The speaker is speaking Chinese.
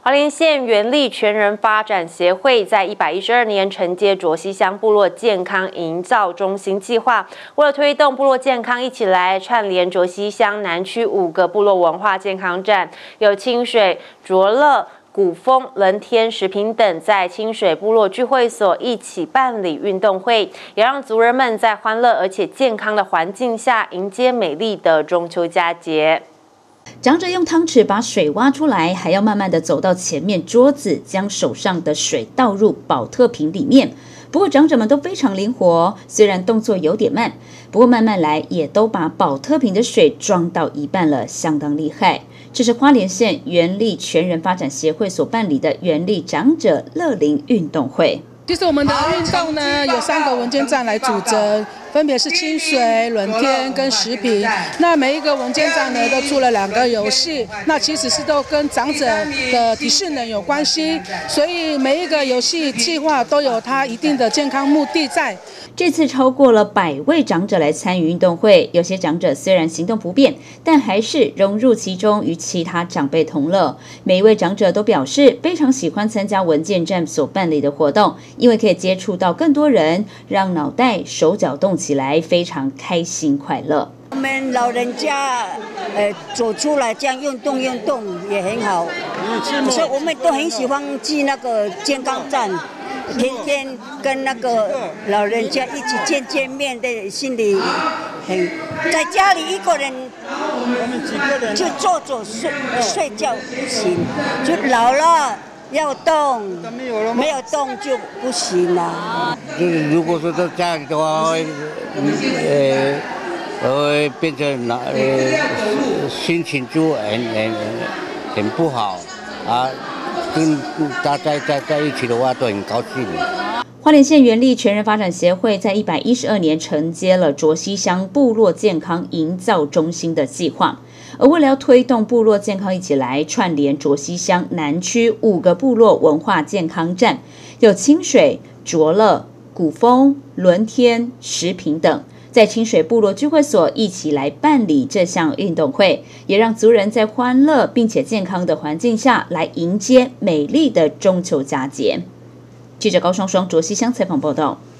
花莲县原力全人发展协会在112年承接卓溪乡部落健康营造中心计划，为了推动部落健康，一起来串联卓溪乡南区5个部落文化健康站，有清水、卓乐、古风、仁天、石屏等在清水部落聚会所一起办理运动会，也让族人们在欢乐而且健康的环境下迎接美丽的中秋佳节。 长者用汤匙把水挖出来，还要慢慢的走到前面桌子，将手上的水倒入保特瓶里面。不过长者们都非常灵活，虽然动作有点慢，不过慢慢来也都把保特瓶的水装到一半了，相当厉害。这是花莲县原力全人发展协会所办理的原力长者乐龄运动会。 其实我们的运动呢，有3个文件站来组成，分别是清水、伦天跟石屏。那每一个文件站呢，都出了2个游戏，那其实是都跟长者的体适能有关系，所以每一个游戏计划都有它一定的健康目的在。 这次超过了100位长者来参与运动会，有些长者虽然行动不便，但还是融入其中，与其他长辈同乐。每一位长者都表示非常喜欢参加文件站所办理的活动，因为可以接触到更多人，让脑袋手脚动起来，非常开心快乐。 我们老人家走出来这样运动也很好，所以我们都很喜欢去那个健康站。天天跟那个老人家一起见面的，心里很。在家里一个人，我们几个人就坐睡觉不行，就老了要动，没有动就不行了。 就是如果说在家里的话，会变成心情就很不好啊。跟大家在一起的话，都很高兴。 花莲县原力全人发展协会在112年承接了卓溪乡部落健康营造中心的计划，而为了要推动部落健康一起来，串联卓溪乡南区5个部落文化健康站，有清水、卓乐、古风、伦天、石屏等，在清水部落聚会所一起来办理这项运动会，也让族人在欢乐并且健康的环境下来迎接美丽的中秋佳节。记者高双双卓溪乡采访报道。